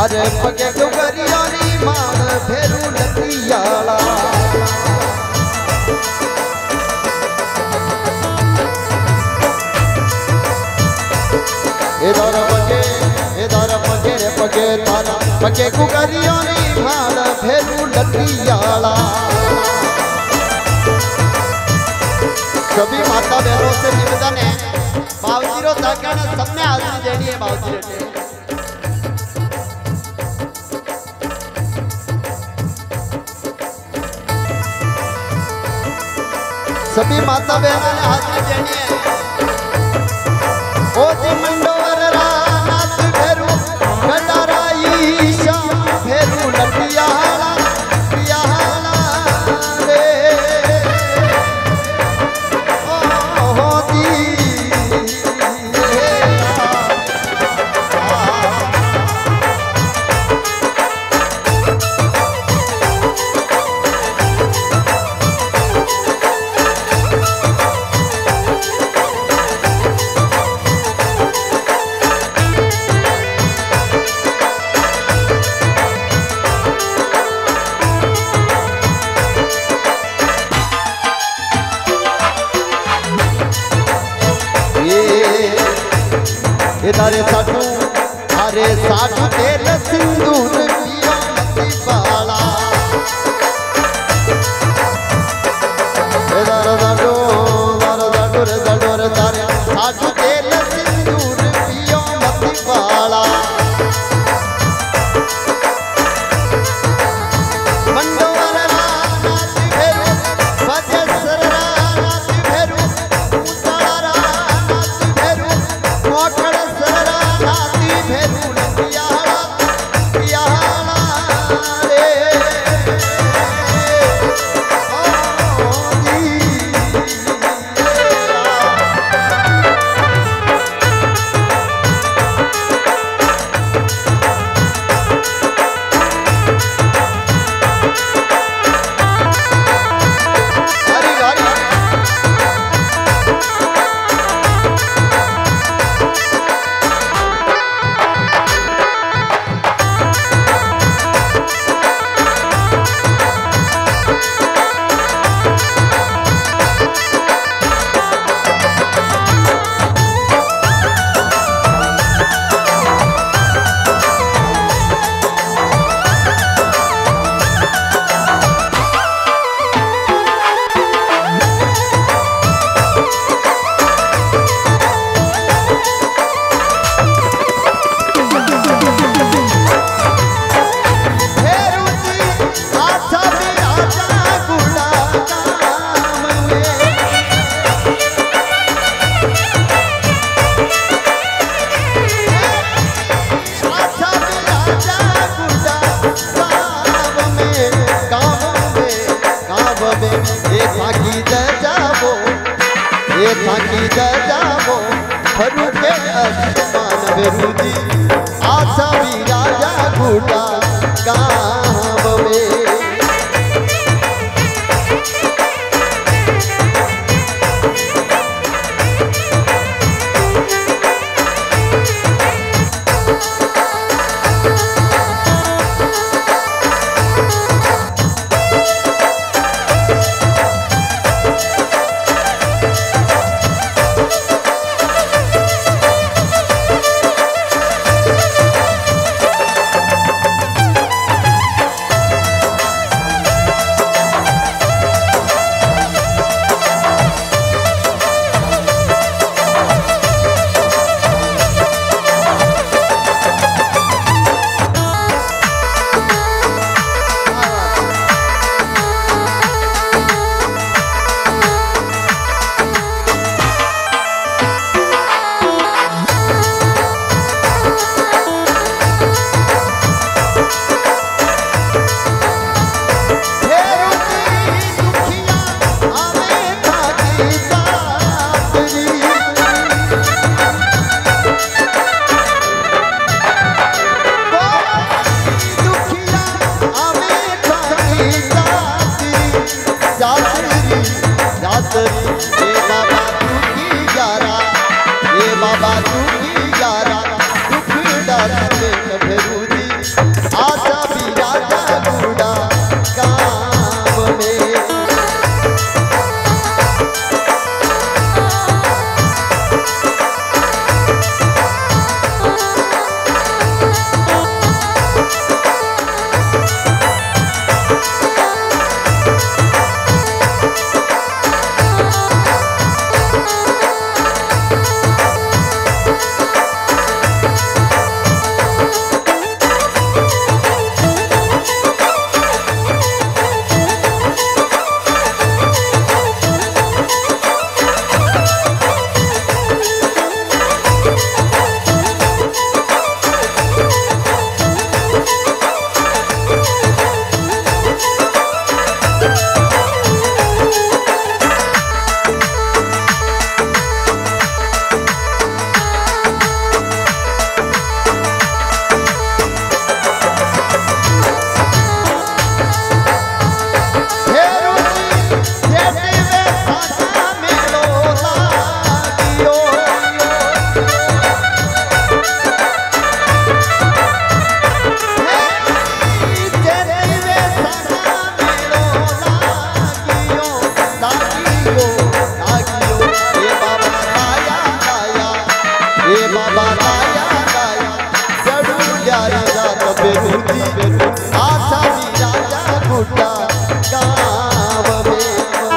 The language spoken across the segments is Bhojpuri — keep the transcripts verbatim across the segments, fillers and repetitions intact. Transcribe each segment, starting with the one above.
अरे पगे डुगरियानी माण फेरू लतियाला इधर पगे इधर पगे रे पगे तारा पगे डुगरियानी माण फेरू लतियाला। सभी माता बहनों से निवेदन है बाबूजी रो साकण सबने हाजिरी देनी है बाबूजी रे। सभी माता बहनों ने हाजिरी देनी है। ओ जी मंडोर रानाथ फेरू गटारा ईशा फेरू लटियाला लटियाला रे ओ हो दी इधर साधु अरे साधु तेल सिंदूर पिया मती बाला इधर साधु इधर साधु रे साधु रे तारे साधु तेल सिंदूर पिया मती बाला। मंडोर रानाथ फेरू बजेसर रानाथ फेरू उतारा रानाथ फेरू मोकड़ थाकी जाबो फरू के आसमान बेरूदी आशा भी राजा घूटा गाँव में। बेरू आशा भी राजा गुड्डा गाँव में।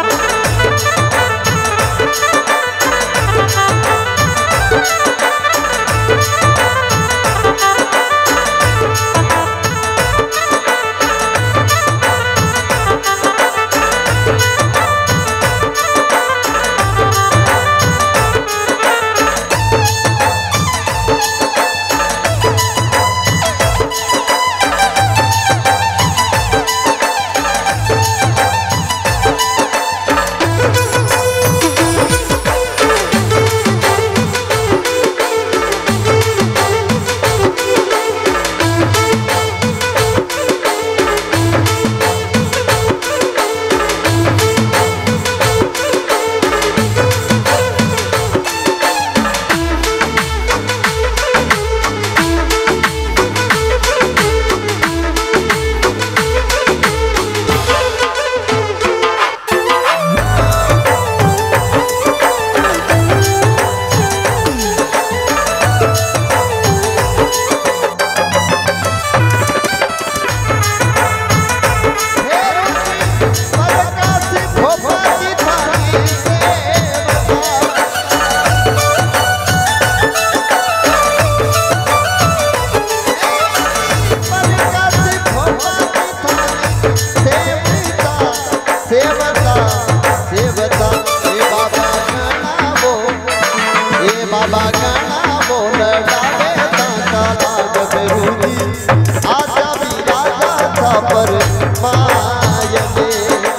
बाबा गाना बोल डाले ताता लाग बेरूदी आशा भी राजा था पर माया दे।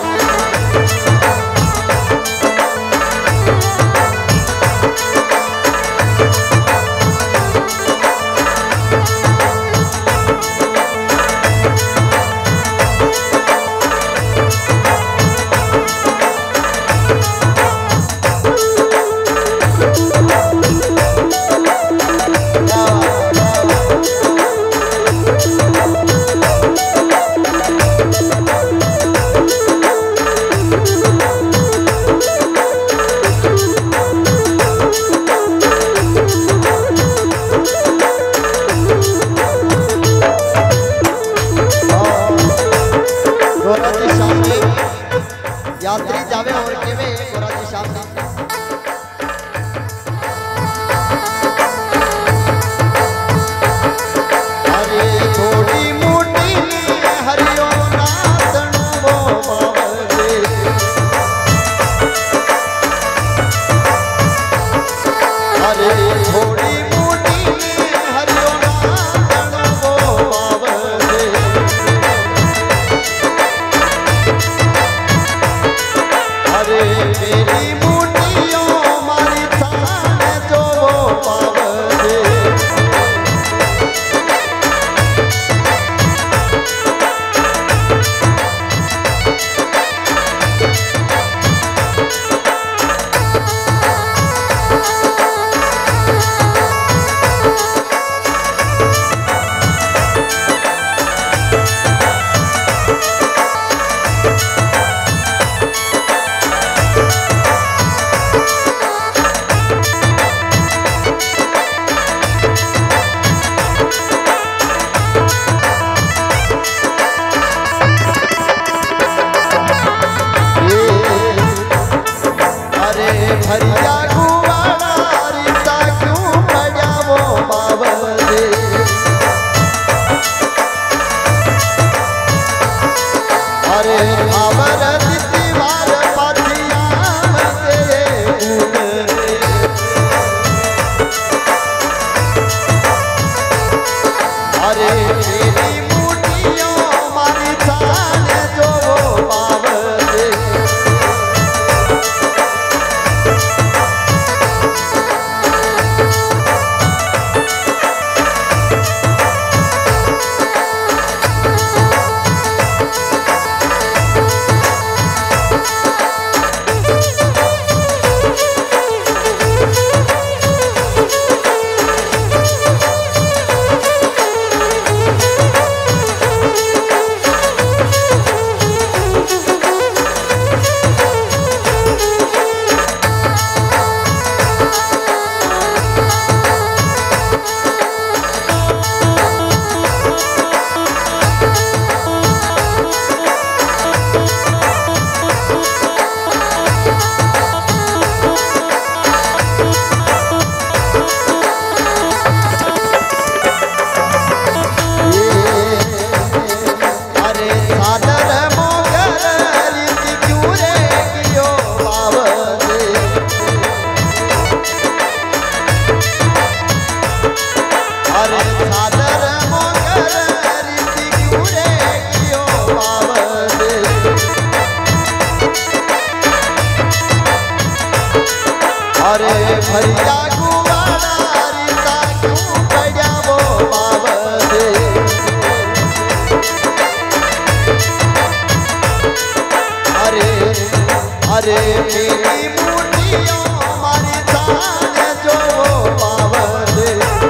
यात्री जावे और केवे गोराजी सामने अरे थोड़ी मोटी हरियो नाथन वो बावले अरे थोड़ी मोटी हरियो नाथन वो बावले अरे मेरी मुट्ठियों मारी थान जो वो पावले भरिया गुवाड़ा रिश्ता क्यों पड़ा वो बावले अरे आवर दीवार पाथिया अरे मेरी मुट्ठियों मारी थान जो वो बावले भरिया गुवाड़ी सा क्यों पड़ा वो बावदे अरे अरे मेरी मुनियों हमारी जान जो बावदे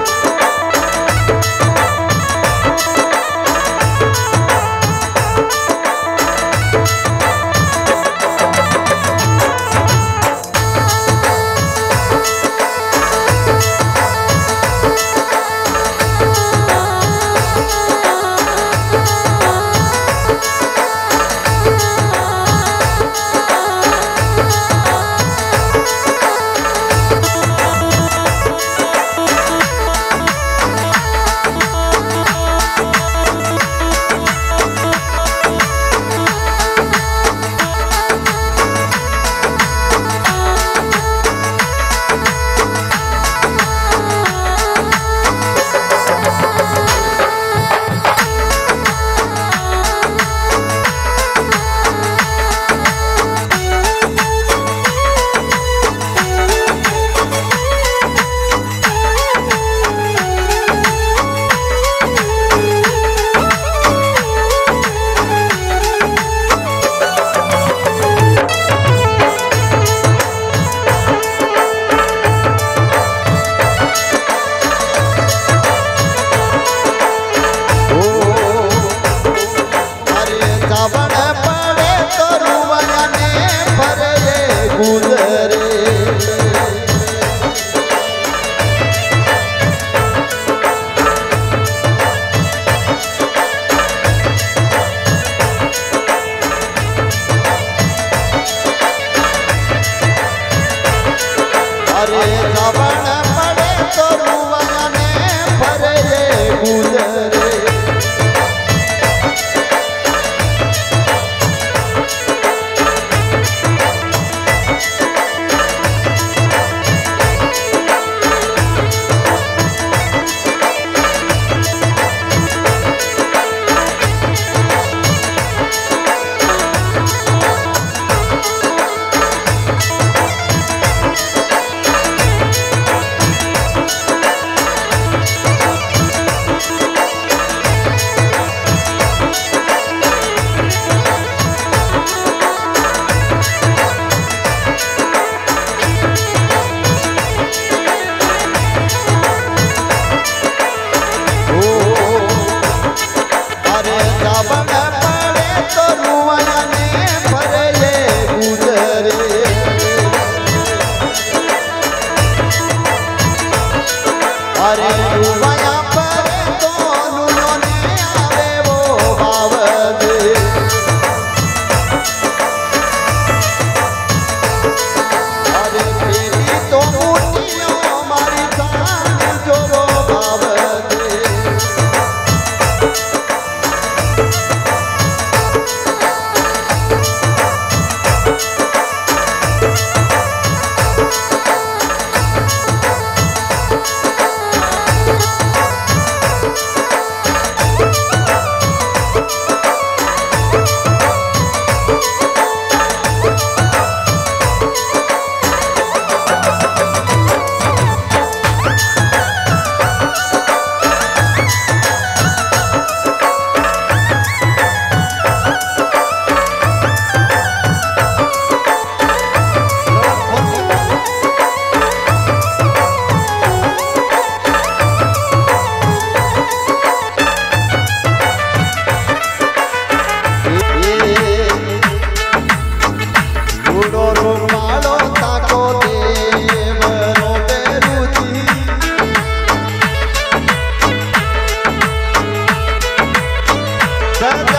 अरे रावण पड़े तो रुआ ने भरे गुजरे अरे रुवाया पर दोनों ने आवे वो बावदे अरे तेरी तो मुट्ठियों हमारी जान जो वो बावदे Da, da.